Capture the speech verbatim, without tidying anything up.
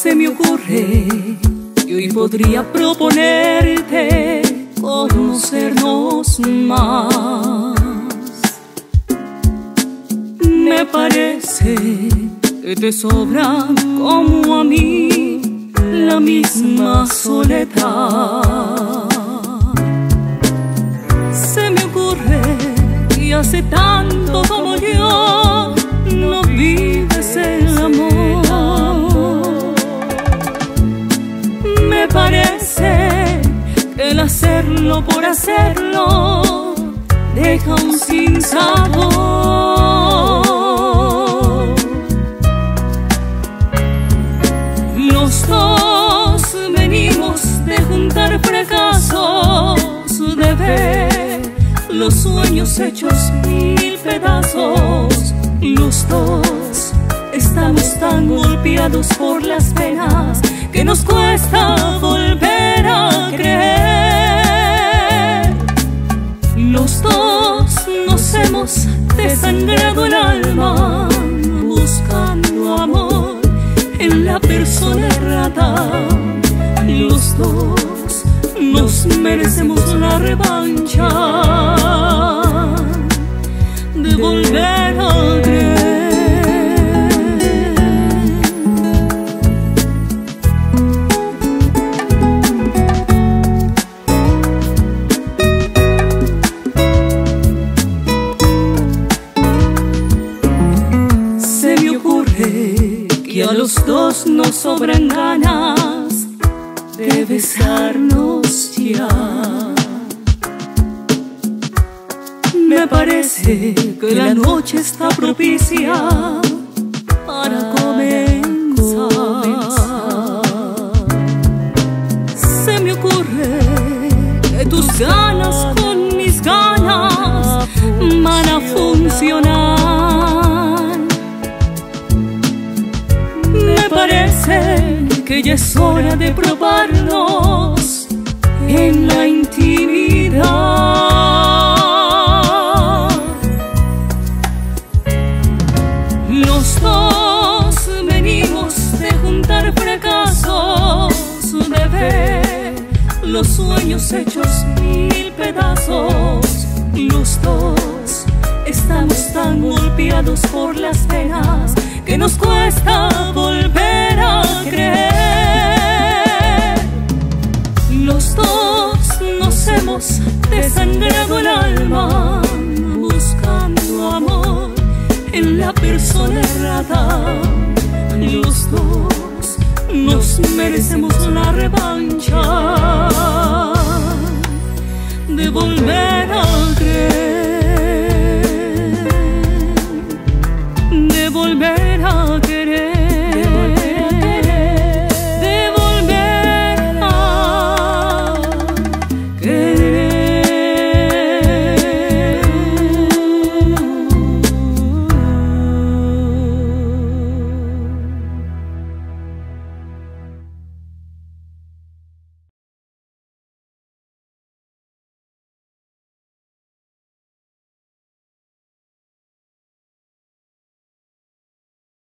Se me ocurre que hoy podría proponerte conocernos más. Me parece que te sobra como a mí la misma soledad. Se me ocurre que hace tanto como yo no vives el amor. Me parece que el hacerlo por hacerlo deja un sinsabor. Los dos venimos de juntar fracasos, de ver los sueños hechos mil pedazos. Los dos estamos tan golpeados por las penas que nos cuesta volver a creer. Los dos nos hemos desangrado el alma buscando amor en la persona errada. Los dos nos merecemos la revancha de volver a creer. Se me ocurre que a los dos nos sobran ganas de besarnos ya. Me parece que la noche está propicia para comenzar. Se me ocurre que tus ganas con mis ganas van a funcionar. Me parece que ya es hora de probarnos en la intimidad. Los dos venimos de juntar fracasos, de ver los sueños hechos mil pedazos. Los dos estamos tan golpeados por las penas que nos cuesta volver a creer. Los dos nos hemos desangrado el alma buscando amor en la persona errada. Los dos nos merecemos la revancha de volver a